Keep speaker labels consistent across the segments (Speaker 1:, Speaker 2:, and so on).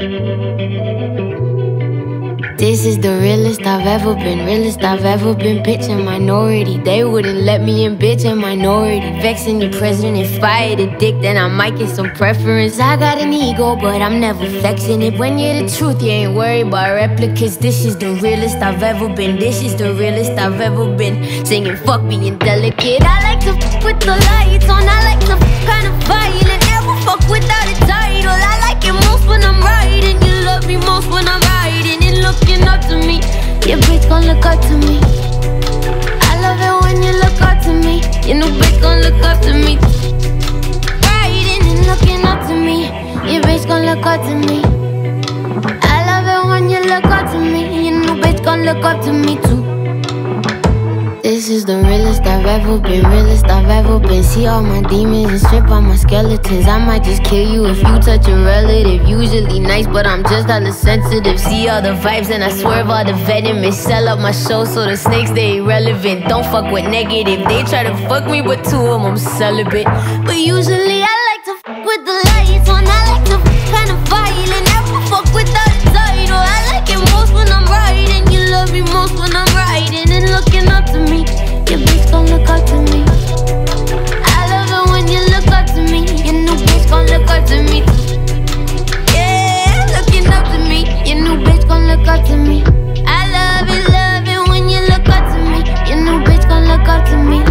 Speaker 1: This is the realest I've ever been, realest I've ever been. Bitch, a minority, they wouldn't let me in. Bitch, a minority, vexing the president. If I hit a dick, then I might get some preference. I got an ego, but I'm never flexing it. When you're the truth, you ain't worried about replicas. This is the realest I've ever been, this is the realest I've ever been. Singing fuck being delicate. I like to fuck with the lights on, I like to fuck kind of violent. Never fuck without a title. I like it most when I'm riding. You love me most when I'm riding and looking up to me. Your bitch gon' look up to me. I love it when you look up to me. Your new bitch gon' look up to me. Riding and looking up to me. Your bitch gon' look up to me. I love it when you look up to me. Your new bitch gon' look up to me too. This is the realest I've ever been, realest I've ever been. See all my demons and strip all my skeletons. I might just kill you if you touch a relative. Usually nice, but I'm just hella sensitive. See all the vibes and I swerve all the venomous. Sell up my show so the snakes, they irrelevant. Don't fuck with negative. They try to fuck me, but to them I'm celibate. But usually I like to fuck with the lights on. I like to fuck kind of violent. Never fuck without a title. I like it most when I'm riding. You love me most when I'm riding and looking up to me. Your bitch gon' look up to me. I love it when you look up to me. Your new bitch gon' look up to me. Yeah, looking up to me. Your new bitch gon' look up to me. I love it when you look up to me. Your new bitch gon' look up to me.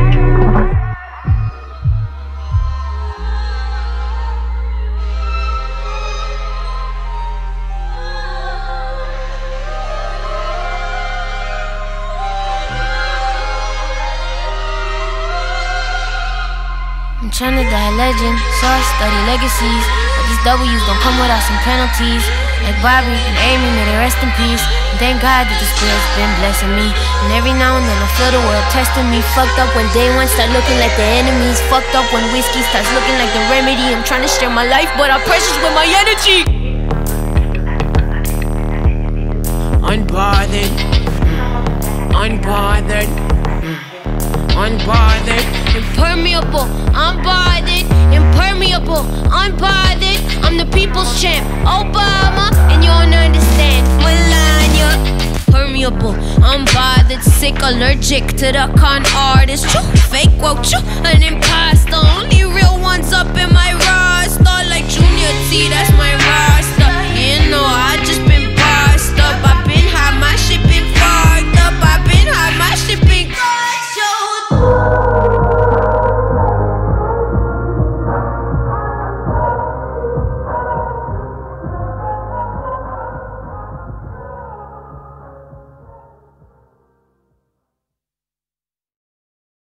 Speaker 1: I'm tryna die a legend, so I study legacies. But these W's don't come without some penalties. Like Bobby and Amy, may they rest in peace. And thank God that the Spirit's been blessing me. And every now and then I feel the world testing me. Fucked up when day one start looking like the enemies. Fucked up when whiskey starts looking like the remedy. I'm trying to share my life, but I'm precious with my energy. Unbothered, unbothered, unbothered. Impermeable, unbothered. Impermeable, unbothered. I'm the people's champ, Obama, and you don't understand, Melania. Permeable, unbothered, sick, allergic to the con artist. True, fake, woke, true, an imposter. Only real ones up in my roster, like Junior T. That's